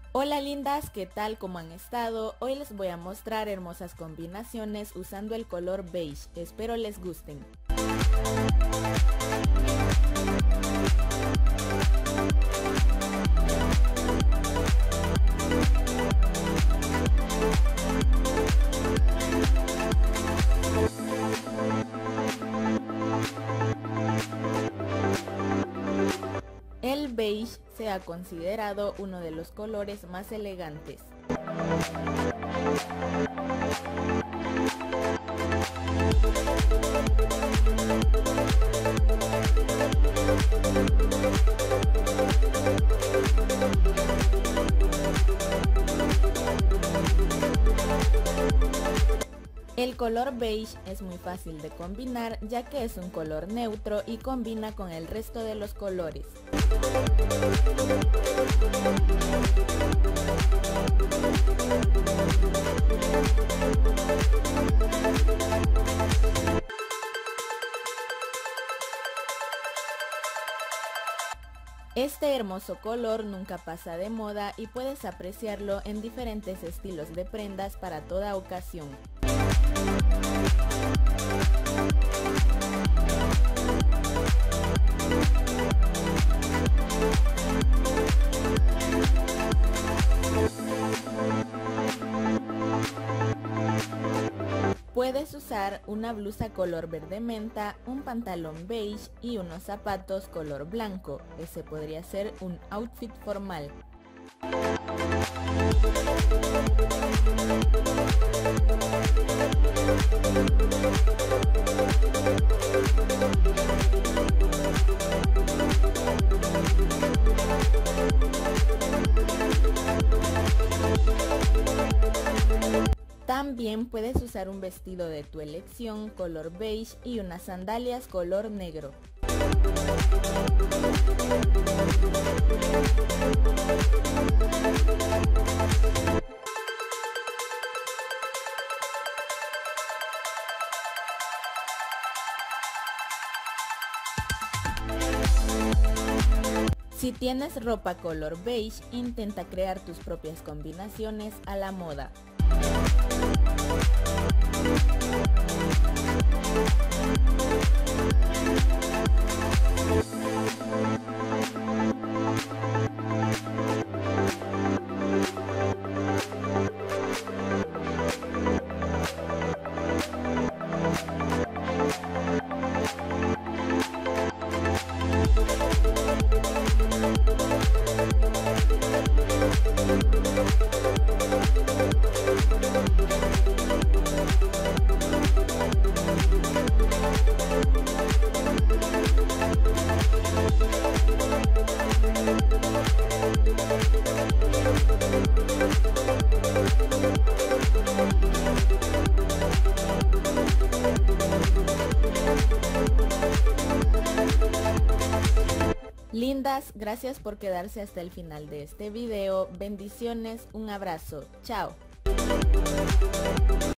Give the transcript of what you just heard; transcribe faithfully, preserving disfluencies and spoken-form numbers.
Hola lindas, ¿qué tal? ¿Cómo han estado? Hoy les voy a mostrar hermosas combinaciones usando el color beige, espero les gusten. El beige se ha considerado uno de los colores más elegantes. El color beige es muy fácil de combinar ya que es un color neutro y combina con el resto de los colores. Este hermoso color nunca pasa de moda y puedes apreciarlo en diferentes estilos de prendas para toda ocasión. Puedes usar una blusa color verde menta, un pantalón beige y unos zapatos color blanco. Ese podría ser un outfit formal. También puedes usar un vestido de tu elección color beige y unas sandalias color negro. Si tienes ropa color beige, intenta crear tus propias combinaciones a la moda. Lindas, gracias por quedarse hasta el final de este video. Bendiciones, un abrazo. Chao.